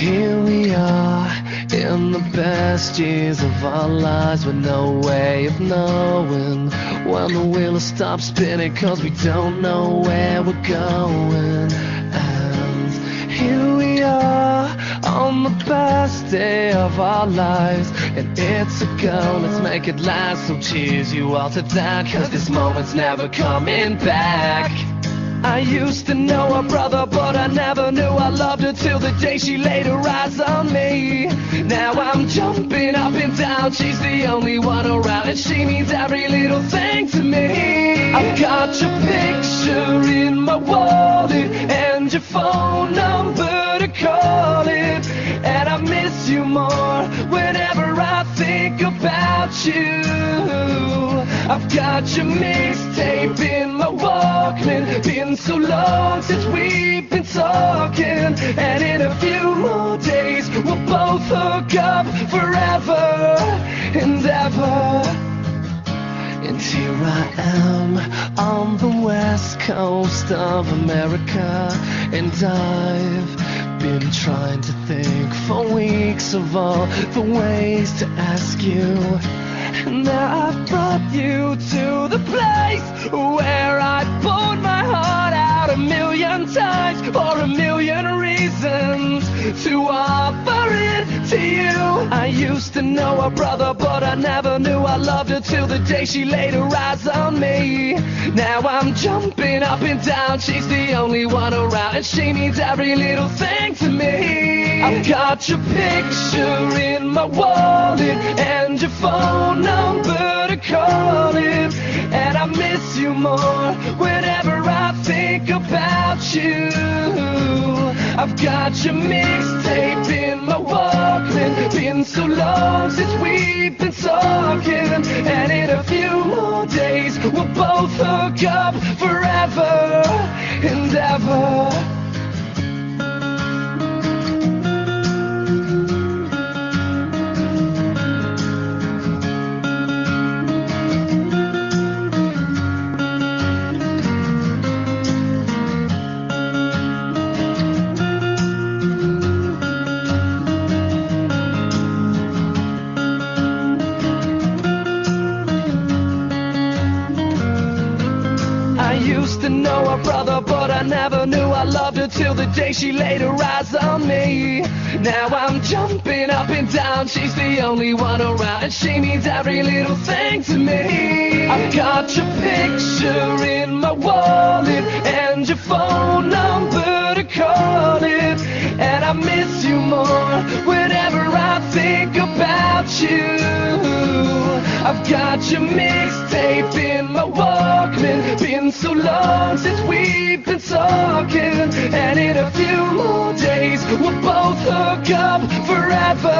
Here we are in the best years of our lives with no way of knowing when the wheel will stop spinning, 'cause we don't know where we're going. And here we are on the best day of our lives, and it's a go, let's make it last. So cheers you all to that, 'cause this moment's never coming back. I used to know her brother, but I never knew I loved her till the day she laid her eyes on me. Now I'm jumping up and down, she's the only one around, and she means every little thing to me. I've got your picture in my wallet and your phone number to call it, and I miss you more whenever I think about you. I've got your mixtape in my Walkman, been so long since we've been talking, and in a few more days we'll both hook up forever and ever. And here I am on the west coast of America, and I've been trying to think for weeks of all the ways to ask you. And now I've brought you to the place where I poured my heart out a million times for a million reasons to offer it to you. I used to know her brother, but I never knew I loved her till the day she laid her eyes on me. Now I'm jumping up and down, she's the only one around, and she means every little thing to me. I've got your picture in my wallet and your phone number to call it, and I miss you more whenever I think about you. I've got your mixtape in my Walkman, been so long since we've been talking, and in a few more days we'll both hook up forever and ever. I used to know her brother, but I never knew I loved her till the day she laid her eyes on me. Now I'm jumping up and down, she's the only one around, and she means every little thing to me. I've got your picture in my wallet and your phone number to call it, and I miss you more whenever I think about you. I've got your mixtape in my Walkman, been so long since we've been talking, and in a few more days we'll both hook up forever